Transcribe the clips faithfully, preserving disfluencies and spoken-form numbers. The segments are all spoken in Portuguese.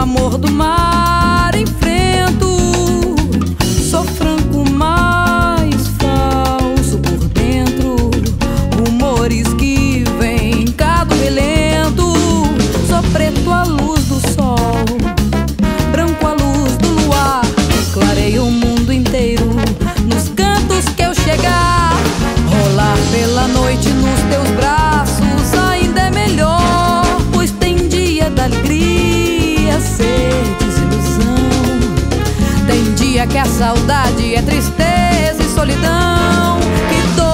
amor do mar enfrento. Sou franco, mas falso por dentro. Rumores que vêm cá do relento. Sou preto à luz do sol, branco à luz do luar. Clareio o mundo inteiro nos cantos que eu chegar. Rolar pela noite nos teus braços ainda é melhor, pois tem dia da alegria ser desilusão. Tem dia que a saudade é tristeza e solidão. Que dor.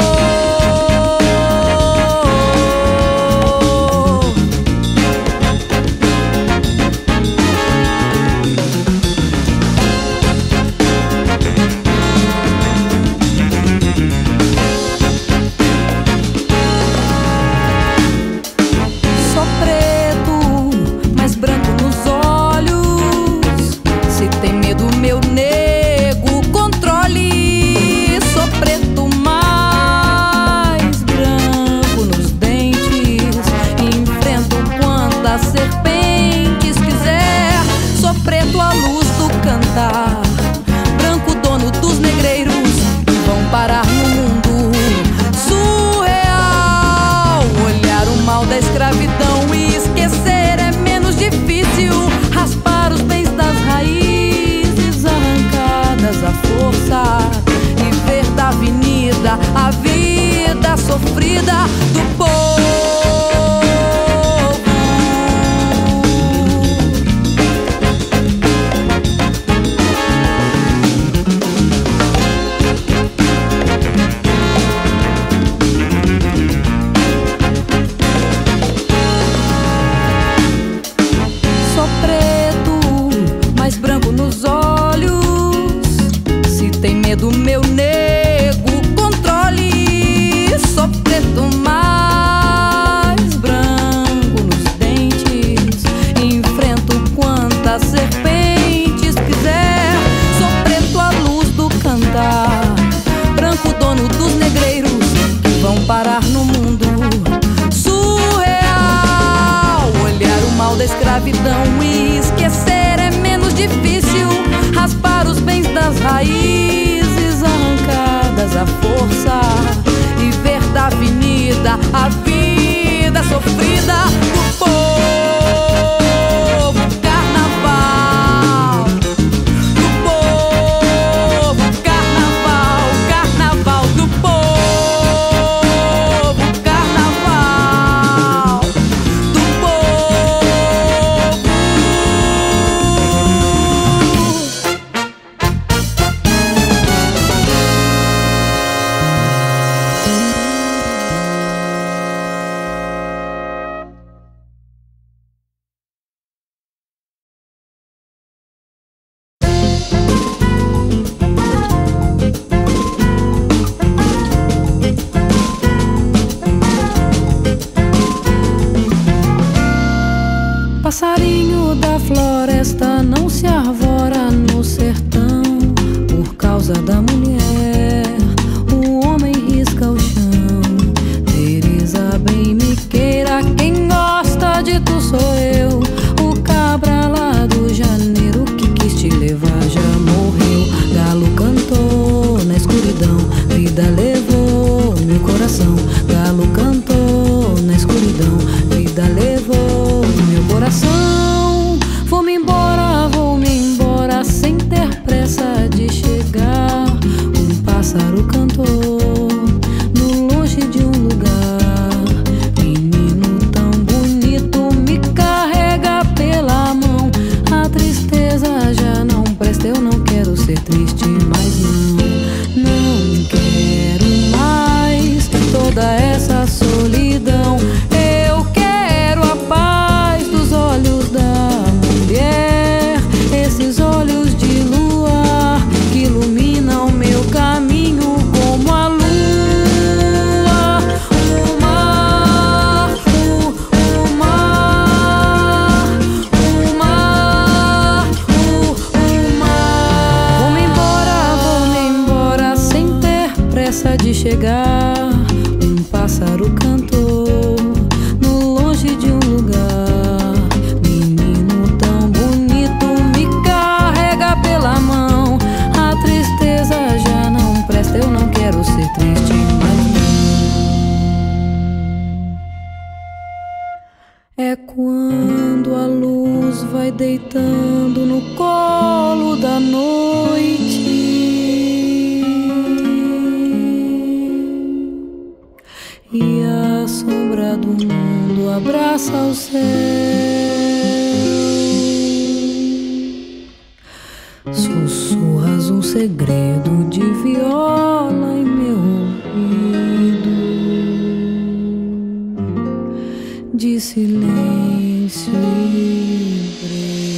Sou preto, mas branco nos olhos. Se tem medo, meu nego, controle. Sou preto, mais branco nos dentes. Enfrento quantas serpentes quiser. Sou preto à luz do cantar, branco dono dos negreiros que vão parar no mundo surreal. Olhar o mal da escravidão e esquecer é menos difícil. Raspar os bens das raízes arrancadas à força e ver da avenida a vida sofrida do povo. Sou preto, mas branco nos olhos. Se tem medo, meu nego, controle. Sou preto, mais branco nos dentes. Enfrento quantas serpentes quiser. Sou preto à luz do cantar, branco dono dos negreiros que vão parar no mundo surreal. Olhar o mal da escravidão e esquecer é menos difícil. Raspar os bens das raízes arrancadas à força e ver da avenida a vida sofrida do povo. Carnaval do povo, carnaval, carnaval do povo, carnaval do povo. Passarinho da floresta não se arvora no sertão por causa da mulher. O homem risca o chão. Teresa, bem me queira, quem gosta de tu sou eu. O cabra lá do janeiro que quis te levar já morreu. Galo cantou na escuridão, vida levou meu coração. Galo cantou na escuridão, vida levou meu coração. Vou-me embora, vou-me embora sem ter pressa de chegar. Um pássaro cantou no longe de um lugar. Menino tão bonito me carrega pela mão. A tristeza já não presta, eu não quero ser triste mais não. Não quero mais toda essa solidão. Eu quero a paz dos olhos da mulher. Esses olhos de luar que iluminam meu caminho como a lua. O mar, o, o mar, o mar, o, o mar. Vou-me embora, vou-me embora sem ter pressa de chegar. Um pássaro cantou no longe de um lugar. Menino tão bonito É quando a luz vai deitando no colo da noite e a sombra do mundo abraça o céu. Sussurras um segredo de viola em meu ouvido, de silêncio e breu.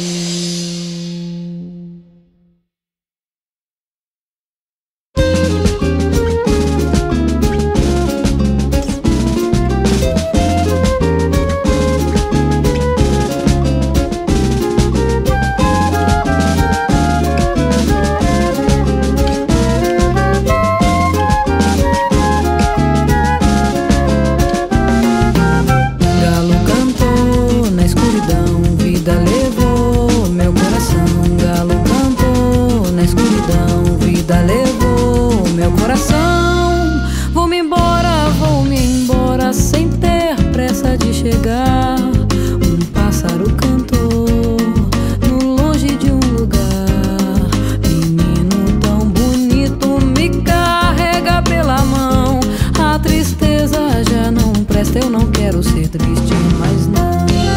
Eu não quero ser triste, mas não.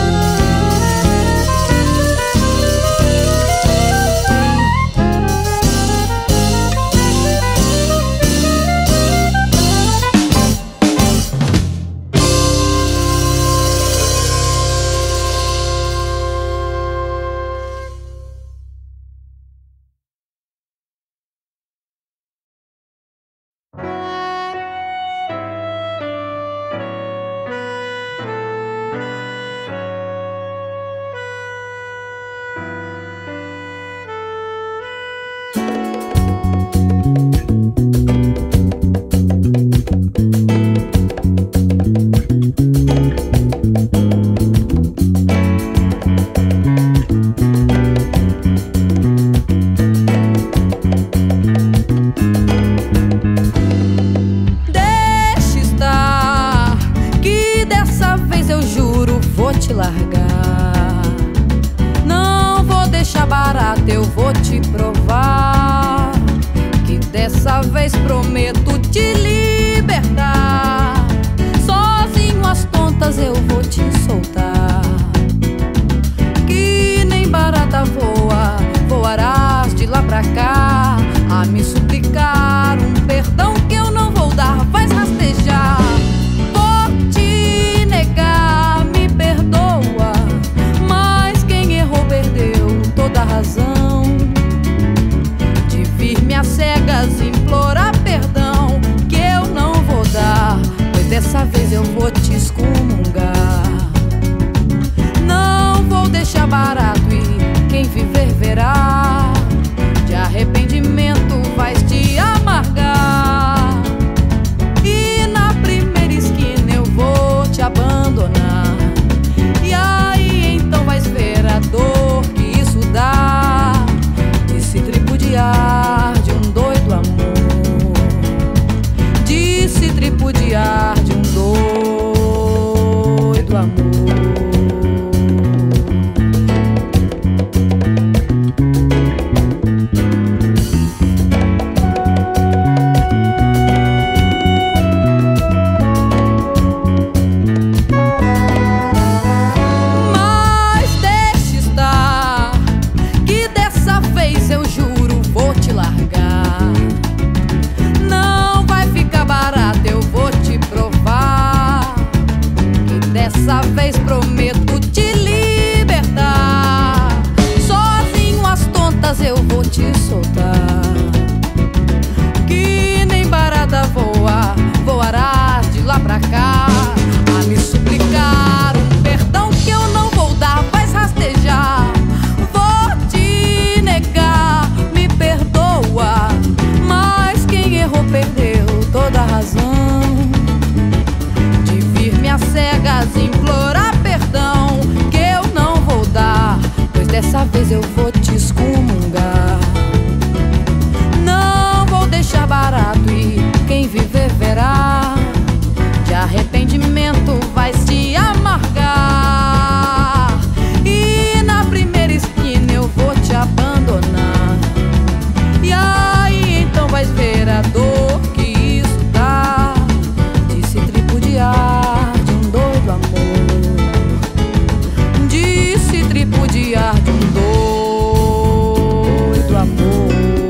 Te largar, não vou deixar barato, eu vou te provar que dessa vez prometo te libertar. Sozinho as tontas eu vou te soltar, que nem barata voa, voarás de lá pra cá a me suplicar um perdão que eu não vou dar, vais rastejar. Razão de vir-me às cegas implorar perdão que eu não vou dar, pois dessa vez eu vou te excomungar. Não vou deixar barato e quem viver verá, de arrependimento vais te amargar. E na primeira esquina eu vou te abandonar, e aí então vais ver a dor de se tripudiar de um doido amor, de se tripudiar de um doido amor. Dessa vez prometo te libertar. Sozinho as tontas eu vou te soltar, que nem barata voa, voarás de lá pra cá a me suplicar um perdão que eu não vou dar, vais rastejar. Vou te negar, me perdoa, mas quem errou perdeu toda a razão de vir-me às cegas implorar perdão que eu não vou dar, pois dessa vez eu vou te excomungar. Não vou deixar barato e quem viver verá, de arrependimento vai se amargar. tripudiar de um doido amor, disse tripudiar de um doido amor.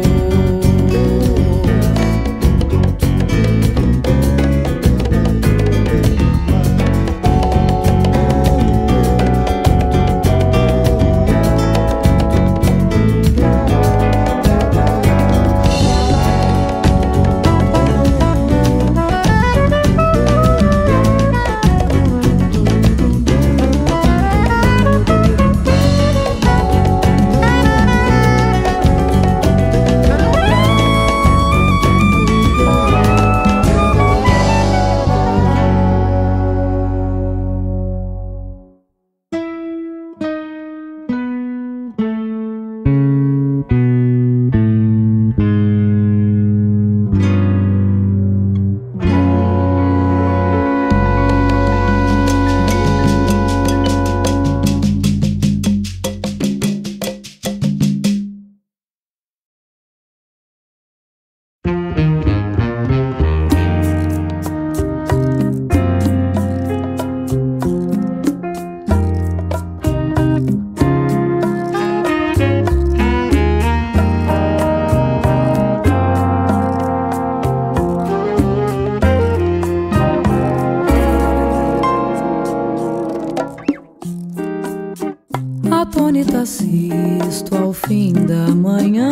Atônita assisto ao fim da manhã,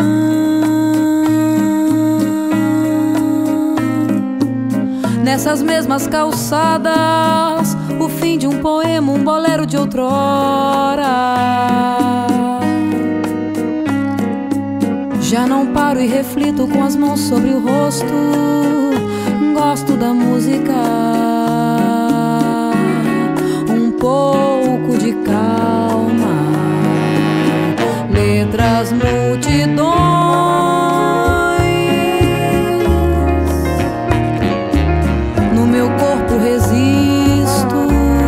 nessas mesmas calçadas, o fim de um poema, um bolero de outrora. Já não paro e reflito com as mãos sobre o rosto, gosto da música, um pouco de calma, letras multidões, no meu corpo resisto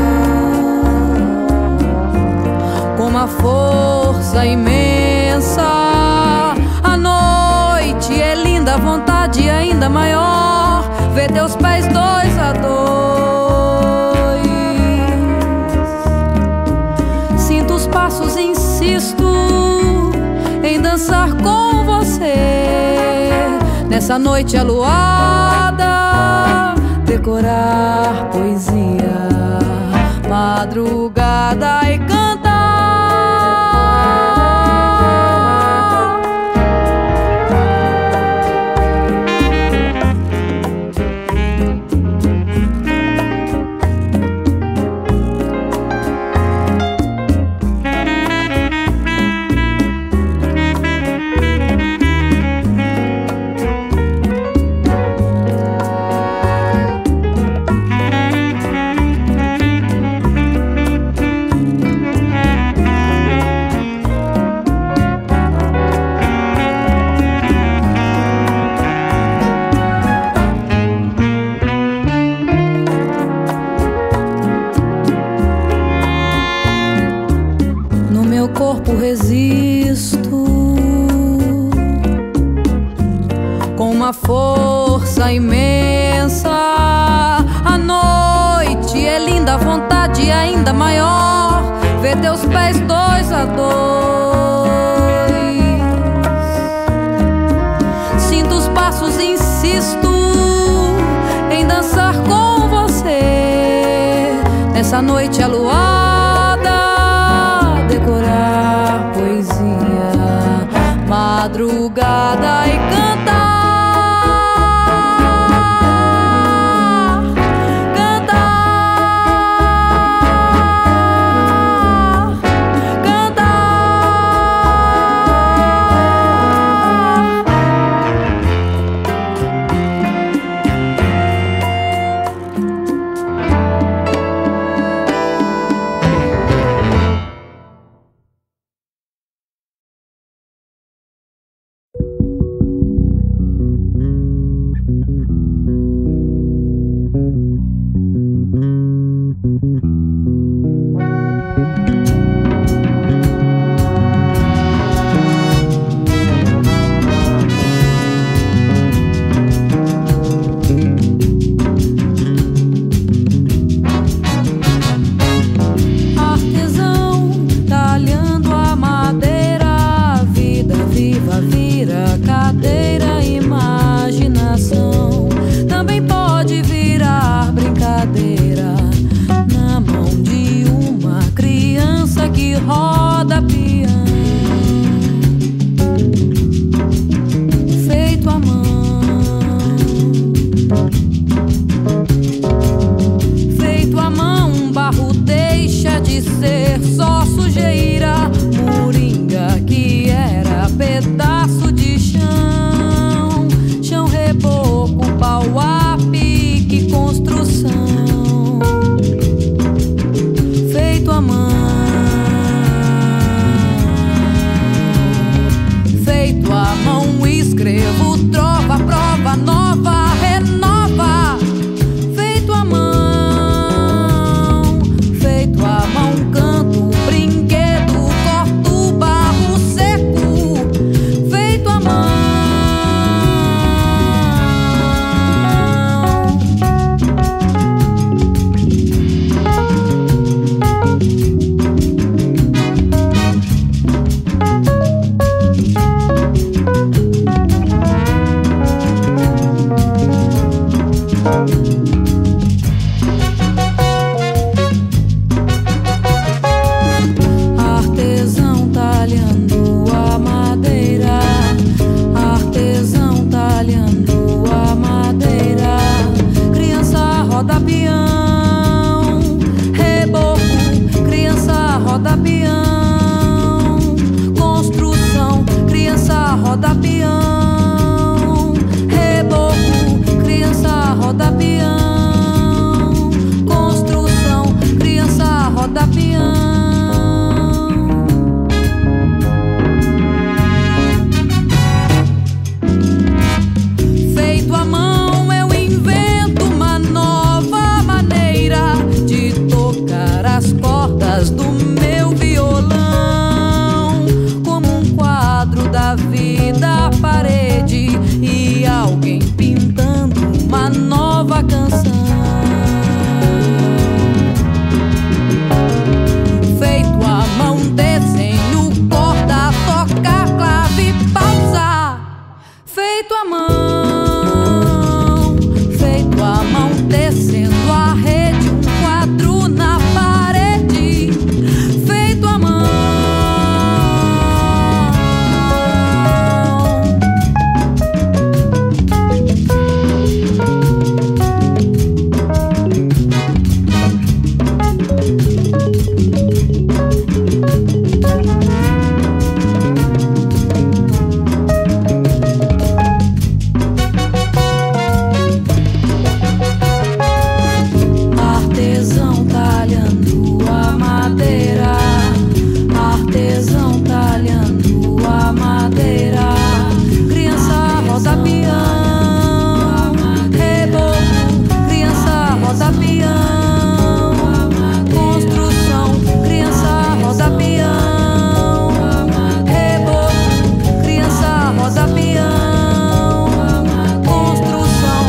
com uma força imensa. A noite é linda, a vontade ainda maior, ver teus pés dois a dois. Sinto os passos, insisto em dançar com você nessa noite aluada, decorar poesia, madrugada e cantar. Resisto com uma força imensa. A noite é linda, a vontade ainda maior, ver teus pés dois a dois. Sinto os passos, insisto em dançar com você nessa noite aluada, decorar poesia, madrugada e cantar. à mão, feito à mão, escrevo trova, prova nova, renova. Feito à mão, feito à mão, canto, brinquedo, corto barro seco. Feito à mão. Artesão talhando a madeira, artesão talhando a madeira. Criança roda peão, reboco, criança roda peão. Construção, criança roda peão, reboco, criança roda peão. Construção, criança roda peão. Feito à mão, eu invento uma nova maneira de tocar as cordas do meu violão, como um quadro da vida à parede e alguém pintando uma nova canção. Feito à mão, desenho, corda, tocar, clave, pausa. Feito à mão, feito à mão, descendo a rede, um quadro na parede. Feito à mão. Artesão talhando a madeira, artesão talhando a madeira. Criança roda peão, reboco, criança roda peão. Construção, criança roda peão, reboco, criança roda peão. Construção.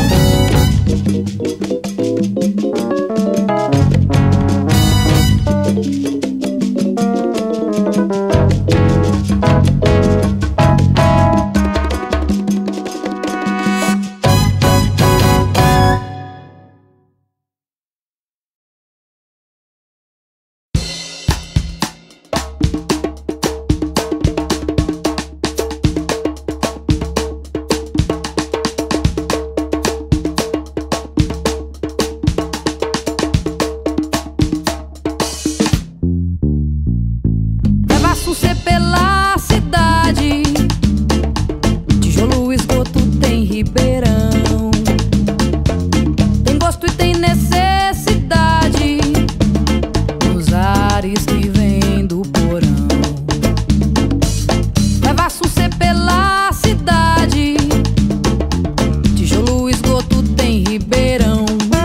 Levaço C pela cidade, tijolo, esgoto, tem ribeirão. Tem gosto e tem necessidade nos ares que vem do porão. Levaço C pela cidade, tijolo, esgoto, tem ribeirão.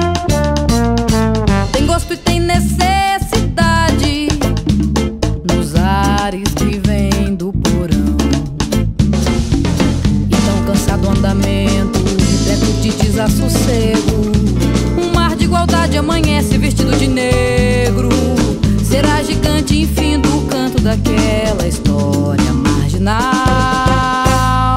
Tem gosto e tem necessidade nos ares que vem do porão. Então cansado o andamento, repleto de desassossego, um mar de igualdade amanhece vestido de negro. Será gigante, enfim, do canto daquela história marginal.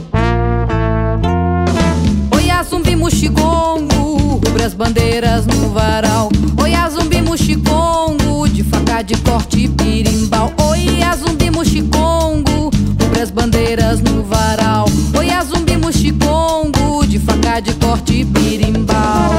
Oi, a zumbi muxigongo, rubre as bandeiras no varal. Oi, a zumbi muxigongo, de faca de corte birimbau. Oi, a zumbi muxigongo, rubre as bandeiras no varal. Oi, a zumbi muxigongo, de faca de corte birimbau.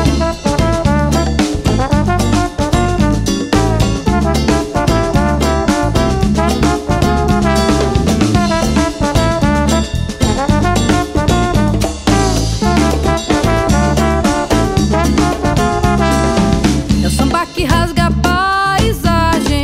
É o samba que rasga a paisagem.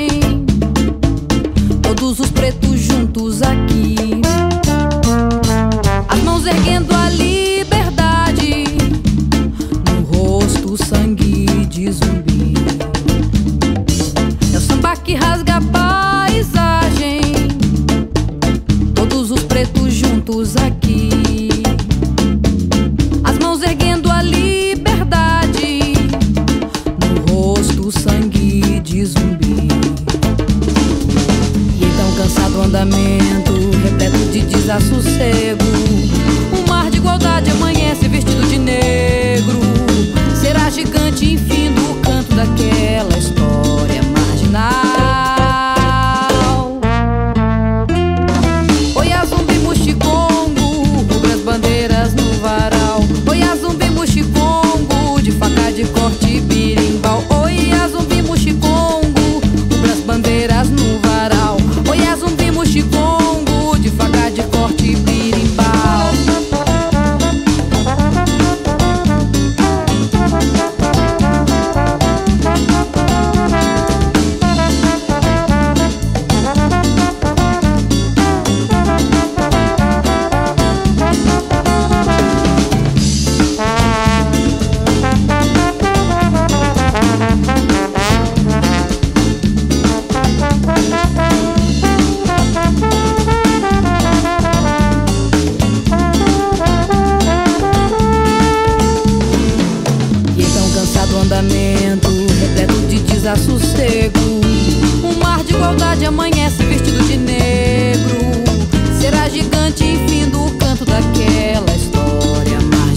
vento, repleto de desassossego. Um mar de igualdade amanhece vestido de negro. Será gigante, enfim, do canto daquela história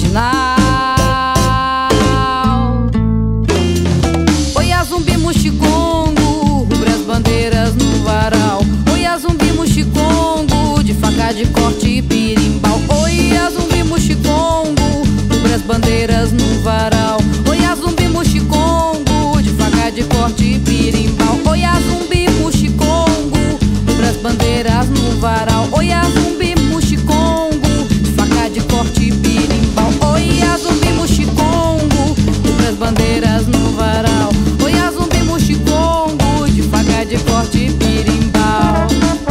marginal. Oi, a zumbi muxicongo, rubre as bandeiras no varal. Oi, a zumbi muxicongo, de faca de corte e birimbau. Oi, a zumbi muxicongo, rubre as bandeiras no varal. Oi, a zumbi muxicongo, de faca de corte e birimbau. Oi, a zumbi muxicongo, rubre as bandeiras no varal. Oi, a zumbi muxicongo, de faca de corte e birimbau. Oi, a zumbi muxicongo, rubre as bandeiras no varal. Oi, a zumbi muxicongo, de faca de corte e birimbau.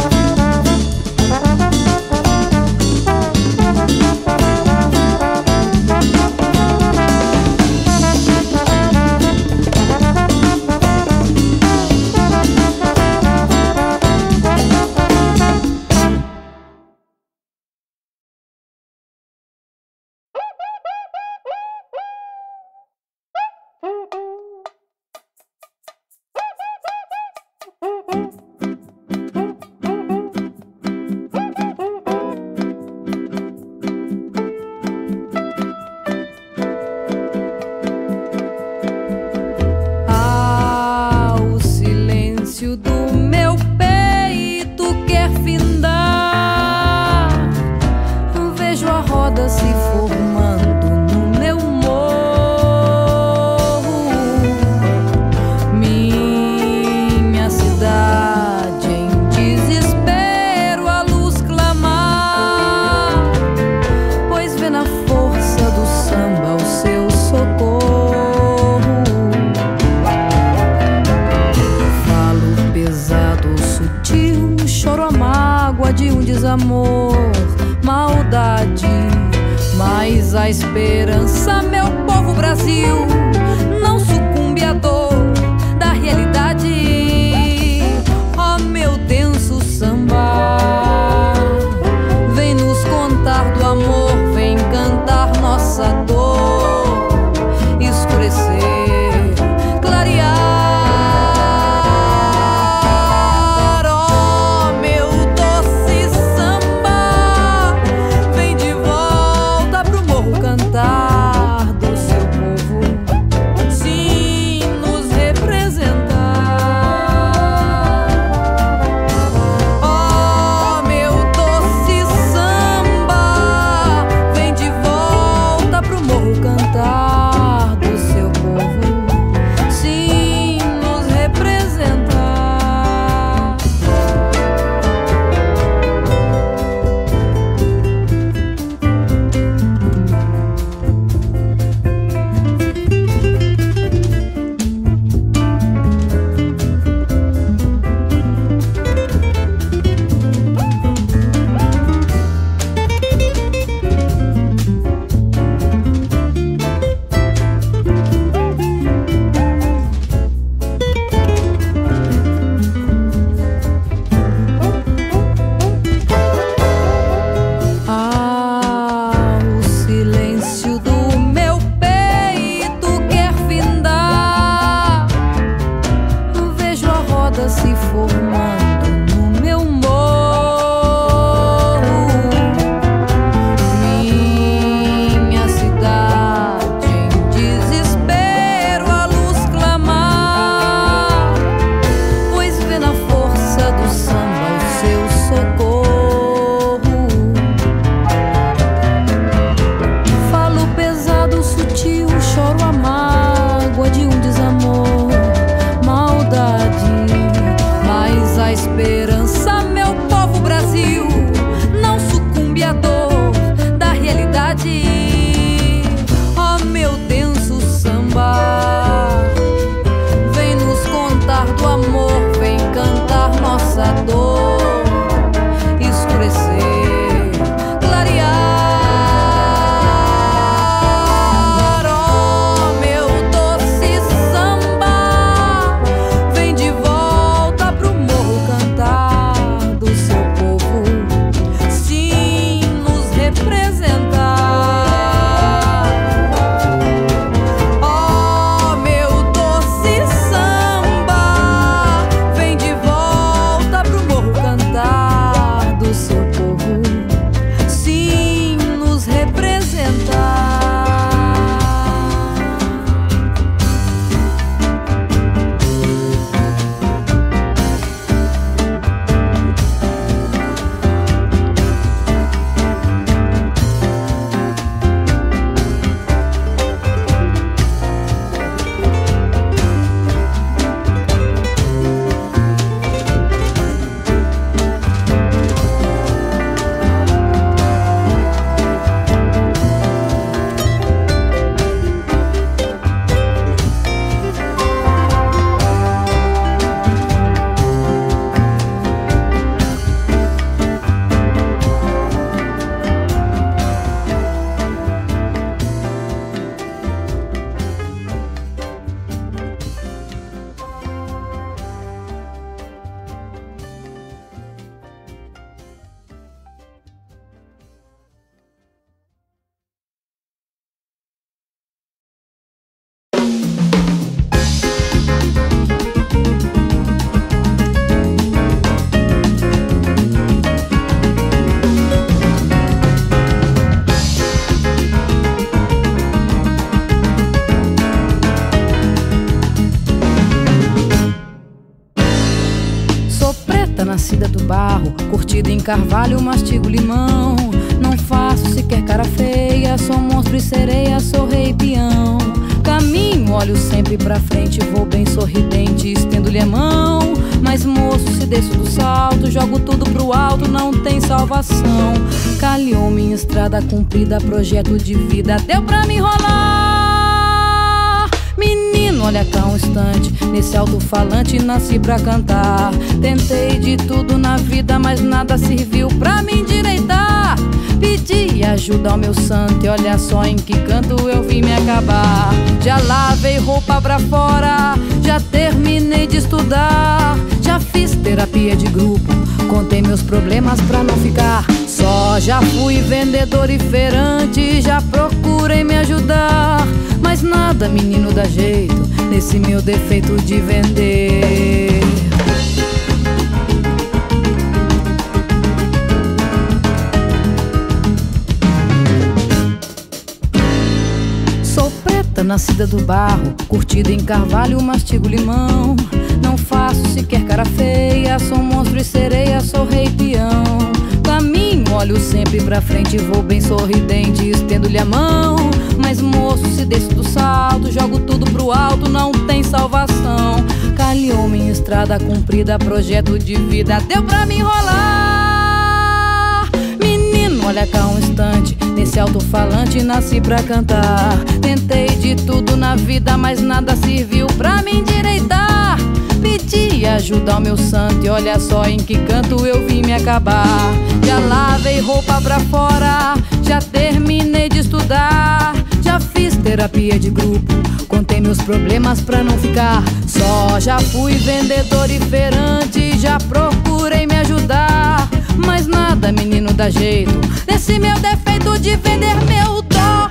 Amor, maldade, mas a esperança, meu povo Brasil, não sucumbe à dor da realidade. Ó, meu denso samba, vem nos contar do amor, vem cantar nossa dor, escurecer, clarear. Do seu povo nascida do barro, curtida em carvalho, mastigo limão. Não faço sequer cara feia, sou monstro e sereia, sou rei peão. Caminho, olho sempre pra frente, vou bem sorridente, estendo-lhe a mão. Mas moço, se desço do salto, jogo tudo pro alto, não tem salvação. Calhou minha estrada comprida, projeto de vida, deu pra me enrolar. Menino, olha cá um instante, nesse alto-falante nasci pra cantar. Tentei de tudo na vida, mas nada serviu pra me endireitar. Pedi ajuda ao meu santo e olha só em que canto eu vim me acabar. Já lavei roupa pra fora, já terminei de estudar. Já fiz terapia de grupo, contei meus problemas pra não ficar só. Já fui vendedor e feirante, já procurei me ajudar. Mas nada, menino, dá jeito nesse meu defeito de vender. Nascida do barro, curtida em carvalho, mastigo limão. Não faço sequer cara feia, sou monstro e sereia, sou rei peão. Caminho, olho sempre pra frente, vou bem sorridente, estendo-lhe a mão. Mas moço, se desço do salto, jogo tudo pro alto, não tem salvação. Calhou minha estrada comprida, projeto de vida, deu pra me enrolar. Menino, olha cá um instante, nesse alto-falante nasci pra cantar. Tentei de tudo na vida, mas nada serviu pra me endireitar. Pedi ajuda ao meu santo e olha só em que canto eu vim me acabar. Já lavei roupa pra fora, já terminei de estudar. Já fiz terapia de grupo, contei meus problemas pra não ficar só. Já fui vendedor e feirante, já procurei me ajudar. Mas nada, menino, dá jeito nesse meu defeito de vender meu dó.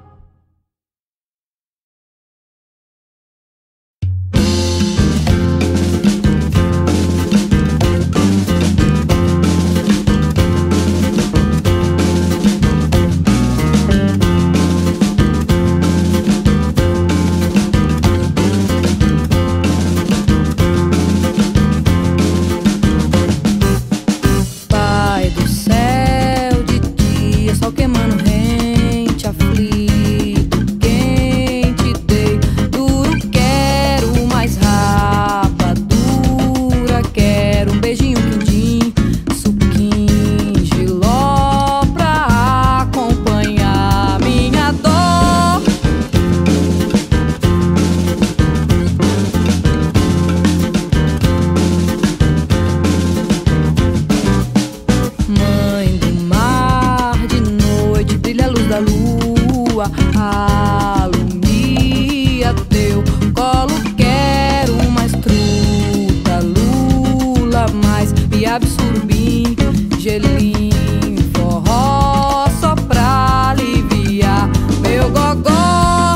Alumia teu colo, quero mais truta, lula, mais piabe, surubim, gelim, forró, só pra aliviar meu gogó.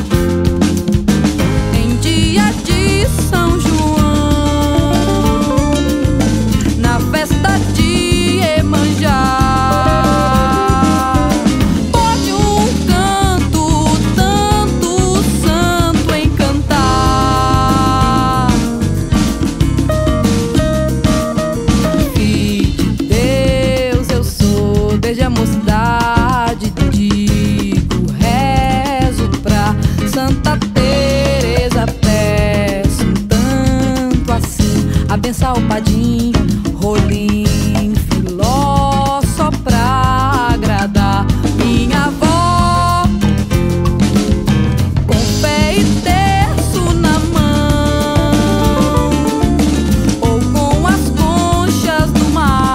Em dia de São João, na festa de Iemanjá, desde a mocidade digo, rezo pra Santa Teresa, peço um tanto assim, abençoa o padim, rolim, filó, só pra agradar minha avó. Com fé e terço na mão, ou com as conchas do mar,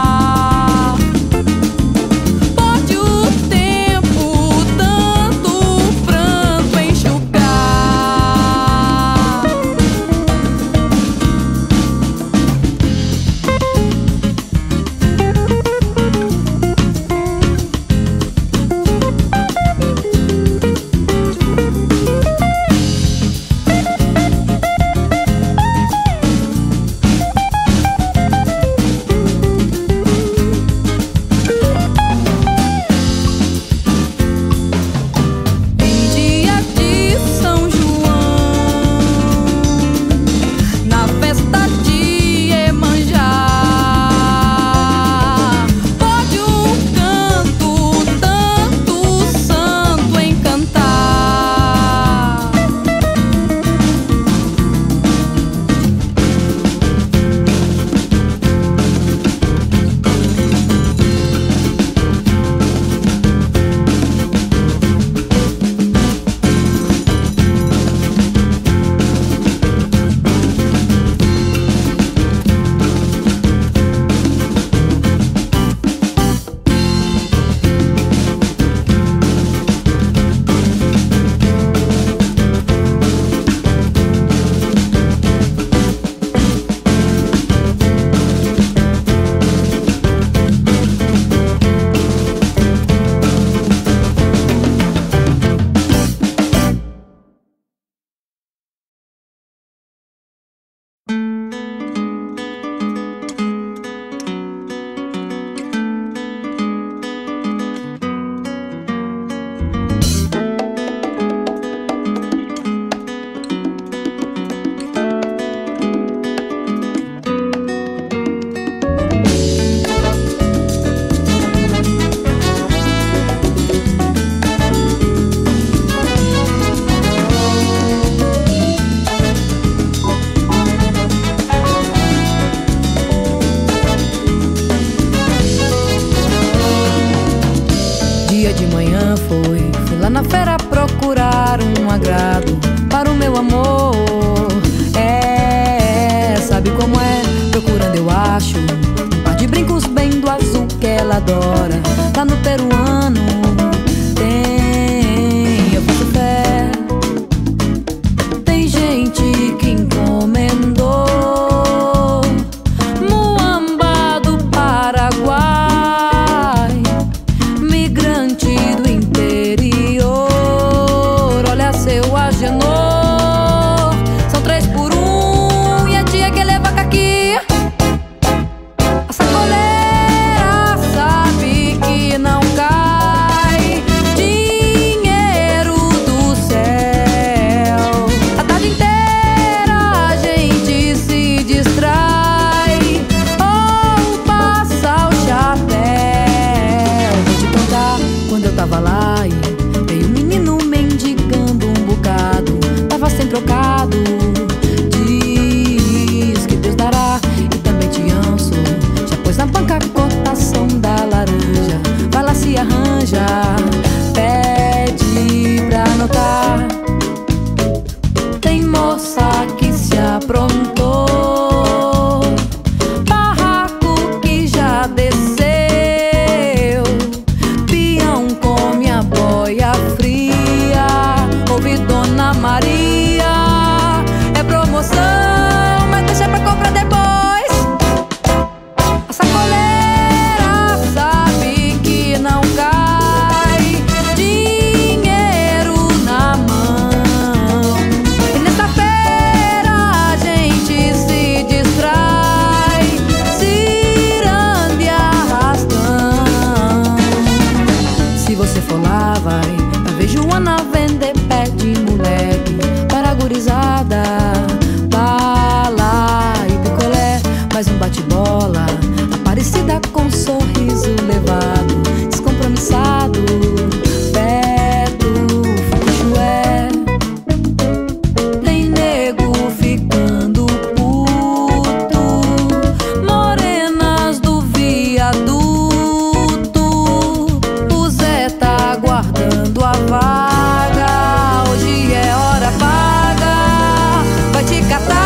manhã foi, fui lá na feira procurar um agrado para o meu amor. É, sabe como é? Procurando eu acho um par de brincos bem do azul que ela adora. Lá no peruano tem, eu faço fé. Tem gente que encomendou muamba do Paraguai, migrante do interior. Olha seu agenor, são três por um e a tia que leva caqui. A sacoleira sabe que não cai dinheiro do céu. A tarde inteira a gente se distrai ou passa o chapéu. Vou te contar, quando eu tava lá e veio um menino mendigando um bocado, tava sem trocado. Diz que Deus dará e também te anso. Já pôs na banca a cotação da laranja. Vai lá, se arranja, pede pra anotar. Tem moça que se aprontou, barraco que já desceu, peão come a boia fria. Ouve Dona Maria, é promoção, mas deixa pra comprar depois. A sacoleira sabe que não cai dinheiro na mão. E nessa feira a gente se distrai, ciranda e arrastão. Se você for lá, vai vai ver Joana vender pé de moleque para a gurizada. Bala e picolé, mais um bate-bola, Aparecida com um sorriso levado, descompromissado, perto, fuchué. Tem nego ficando puto, morenas do viaduto. O Zé tá guardando a vaga, hoje é hora vaga, vai te catar.